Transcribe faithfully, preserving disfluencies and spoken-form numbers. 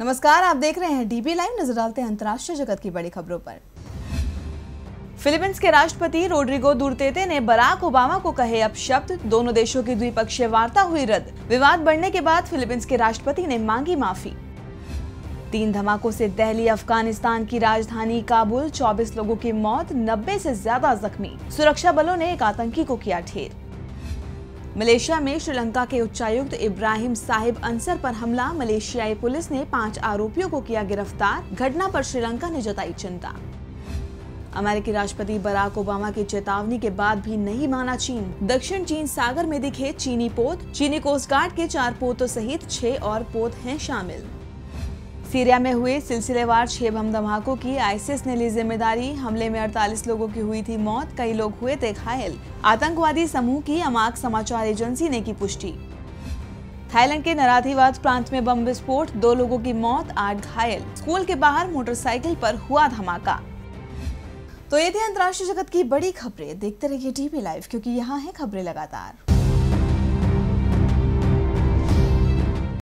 नमस्कार, आप देख रहे हैं डीबी लाइव। नजर डालते हैं अंतर्राष्ट्रीय जगत की बड़ी खबरों पर। फिलीपींस के राष्ट्रपति रोड्रिगो दुर्तेते ने बराक ओबामा को कहे अपशब्द। दोनों देशों की द्विपक्षीय वार्ता हुई रद्द। विवाद बढ़ने के बाद फिलीपींस के राष्ट्रपति ने मांगी माफी। तीन धमाकों से दहली अफगानिस्तान की राजधानी काबुल, चौबीस लोगों की मौत, नब्बे से ज्यादा जख्मी। सुरक्षा बलों ने एक आतंकी को किया ढेर। मलेशिया में श्रीलंका के उच्चायुक्त इब्राहिम साहिब अंसर पर हमला। मलेशियाई पुलिस ने पांच आरोपियों को किया गिरफ्तार। घटना पर श्रीलंका ने जताई चिंता। अमेरिकी राष्ट्रपति बराक ओबामा की चेतावनी के बाद भी नहीं माना चीन। दक्षिण चीन सागर में दिखे चीनी पोत। चीनी कोस्ट गार्ड के चार पोतों सहित छह और पोत हैं शामिल। सीरिया में हुए सिलसिलेवार छह बम धमाकों की आईसिस ने ली जिम्मेदारी। हमले में अड़तालीस लोगों की हुई थी मौत, कई लोग हुए थे घायल। आतंकवादी समूह की अमाक समाचार एजेंसी ने की पुष्टि। थाईलैंड के नराथिवात प्रांत में बम विस्फोट, दो लोगों की मौत, आठ घायल। स्कूल के बाहर मोटरसाइकिल पर हुआ धमाका। तो ये थी अंतर्राष्ट्रीय जगत की बड़ी खबरें। देखते रहिए डीबी लाइव, क्योंकि यहाँ है खबरें लगातार।